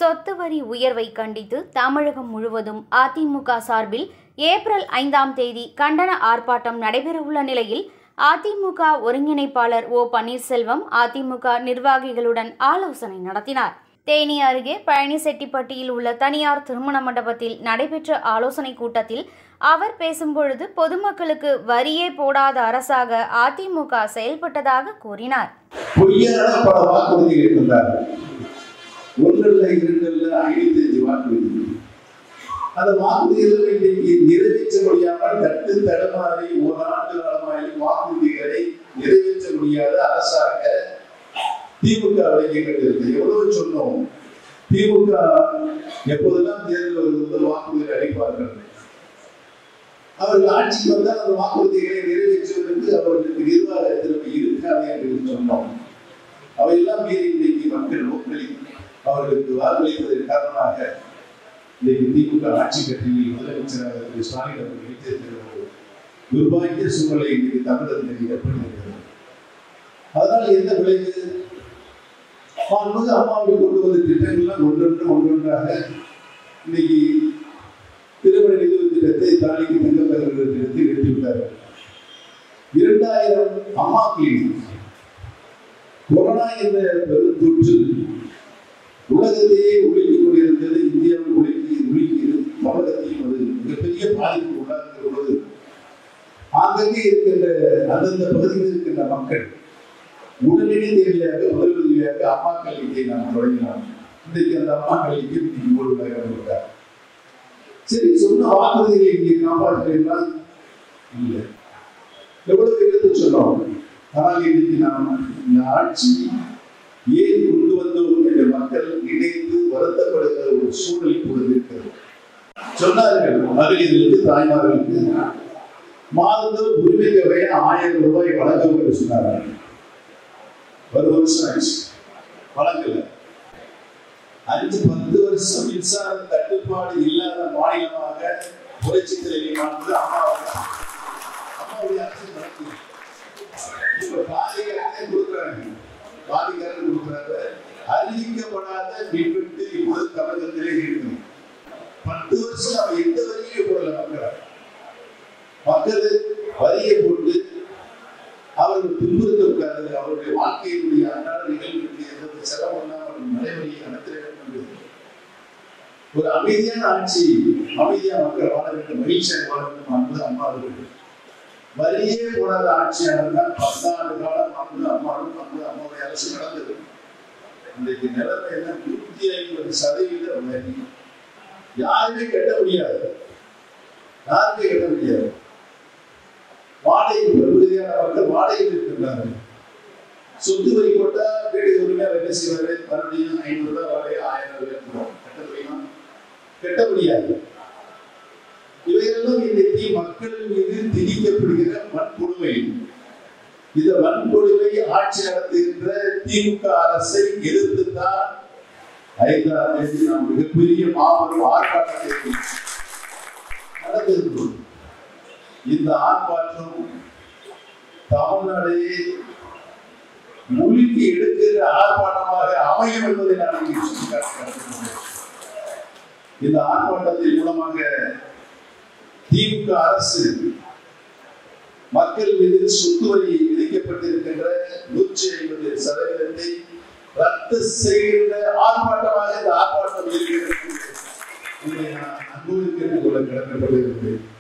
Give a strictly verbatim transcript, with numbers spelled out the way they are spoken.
சொத்து வரி உயர்வை கண்டித்து தமிழகம் முழுவதும் அதிமுக சார்பில் ஏப்ரல் ஐந்தாம் தேதி கண்டன ஆர்ப்பாட்டம் நடைபெறவுள்ள நிலையில் அதிமுக ஒருங்கிணைப்பாளர் ஓ பன்னீர்செல்வம் அதிமுக நிர்வாகிகளுடன் ஆலோசனை நடத்தினார். தேனி அருகே பழனிசெட்டிப்பட்டியில் உள்ள தனியார் திருமண மண்டபத்தில் நடைபெற்ற ஆலோசனை கூட்டத்தில் அவர் பேசும்பொழுது பொதுமக்களுக்கு வரியே போடாத அரசாக அதிமுக செயல்பட்டதாக கூறினார். அந்த வாக்குறுதிகளை இன்றைக்கு நிறைவேற்ற முடியாமல் தட்டு தடுமாறி ஓராண்டு காலமாக வாக்குறுதிகளை நிறைவேற்ற முடியாத அரசாக திமுக விளங்கிட்டு எவ்வளவு சொன்னோம். திமுக எப்போதெல்லாம் தேர்தல் வருவது வாக்குறுதிகளை அளிப்பார்கள். அவர்கள் ஆட்சிக்கு வந்தால் அந்த வாக்குறுதிகளை நிறைவேற்றுவதற்கு அவர்களுக்கு நிர்வாக திறமை இருக்காது என்று சொன்னோம். அவையெல்லாம் மீறி இன்றைக்கு மக்கள் நோக்கி அவர்களுக்கு வாக்களிப்பதன் காரணமாக இன்றைக்கு திமுக ஆட்சி கட்சியில் முதலமைச்சராக திரு ஸ்டாலின் அவர்கள் வைத்திருக்கிற ஒரு துர்பாகிய சூழலை இன்றைக்கு தமிழகத்தில் ஏற்படுத்தியிருக்கிறது. அதனால் என்ன விளைவு? அம்மாவை கொண்டு வந்த திட்டங்கள்லாம் ஒன்றொன்று ஒன்றொன்றாக இன்னைக்கு திருமண நிதிவு திட்டத்தை தாலிக்கு தங்க திட்டத்தை எடுத்துவிட்டார்கள். இரண்டாயிரம் அம்மா கிளினிக் கொரோனா என்ற பெரும் தொற்று உலகத்தையே ஒழுங்கிக் கொண்டிருந்தது. இந்தியாவில் ஒழுங்கி ஒழுங்கியது தமிழகத்தையும் அது மிகப்பெரிய பாதிப்பு உள்ளாகிற பொழுது ஆங்கங்கே இருக்கின்ற அந்தந்த பகுதியில் இருக்கின்ற மக்கள் உடனடி தேவையாக முதல் உதவியாக அம்மா கல்வியை நாம் தொடங்கினோம். இன்றைக்கு அந்த அம்மா கல்விக்கு முழுமையாக சரி சொன்ன வாக்குறுதிகளை இங்கே காப்பாற்றுகிறால் இல்லை. எவ்வளவு எடுத்து சொன்னோம். ஆனால் இன்னைக்கு நாம் இந்த ஆட்சி ஏன் கொண்டு வந்தோம் என்ற மக்கள் நினைத்து வருத்தப்படுகிற ஒரு சூழல் இப்பொழுது இருக்கிறது. சொன்னார்கள் மகளிர்களுக்கு தாய்மார்களுக்கு மாதந்தோறும் உரிமை தொகையை ஆயிரம் ரூபாய் வழங்கும் என்று சொன்னார்கள். ஒரு வருஷம் ஆச்சு வழங்கல. அஞ்சு பத்து வருஷம் மின்சார தட்டுப்பாடு இல்லாத மாநிலமாக புரட்சி தலைவி மாற்று அம்மாவாக அம்மாவுடைய அரசு நடக்குது. இப்ப பாதிக்காரனே கொடுக்குறாங்க, பாதிக்காரன் கொடுக்குறாங்க. அறிவிக்கப்படாத மின்வெட்டு இப்போது தமிழகத்திலே இருக்கு. பத்து வருஷம் அவ எந்த வரியும் போடல. மக்கள் மக்கள் வரியை போட்டு அவர்கள் துன்புறுத்தக்கூடாது. அவருடைய வாழ்க்கையினுடைய அன்றாட நிகழ்வுக்கு எந்த செலவும் நடைமுறையை நடத்த வேண்டும். ஒரு அமைதியான ஆட்சி, அமைதியான மக்கள் வாழ வேண்டும், மகிழ்ச்சியாக வாழ வேண்டும் என்பது அம்மாவுக்கு. வரியே போடாத ஆட்சியாக பத்தாண்டு காலம் அன்பு அம்மாவும் அன்பு அம்மாவுடைய அரசு நடந்தது. இன்றைக்கு நிலைமை என்ன? நூத்தி ஐம்பது சதவீத வரி. யாருமே கட்ட முடியாது, யாருமே கட்ட முடியாது. வாடகை பெரும்பகுதியான மக்கள் வாடகையில் இருக்கின்றார்கள். சொத்து வரி போட்டா வீடு உரிமையாளர் என்ன செய்வாரு? மறுபடியும் ஐநூறு ரூபாய் வாடகை ஆயிரம் ரூபாய் கட்ட முடியுமா? கட்ட முடியாது. இவையெல்லாம் இன்றைக்கு மக்கள் மீது திணிக்கப்படுகிற வன்கொடுமை. இந்த வன்கொடுமை ஆட்சி நடத்துகின்ற திமுக அரசை எதிர்த்துத்தான் ஐந்தாம் தேதி நாம் மிகப்பெரிய மாபெரும் ஆர்ப்பாட்டத்தை நடத்திருக்கிறோம். இந்த ஆர்ப்பாட்டம் தமிழ்நாடையே மூழ்கி எடுக்கிற ஆர்ப்பாட்டமாக அமையும் என்பதை நான் இங்கே சுட்டிக்காட்டுகிறேன். இந்த ஆர்ப்பாட்டத்தின் மூலமாக திமுக அரசு மக்கள் மீது சொத்து வரி விதிக்கப்பட்டிருக்கின்ற நூற்றி ஐம்பது சதவீதத்தை ரத்து செய்கின்ற ஆர்ப்பாட்டமாக இந்த ஆர்ப்பாட்டம் இருக்கிறது. நான் அன்போடு கேட்டுக்கொள்ள கடமைப்பட்டிருக்கிறேன்.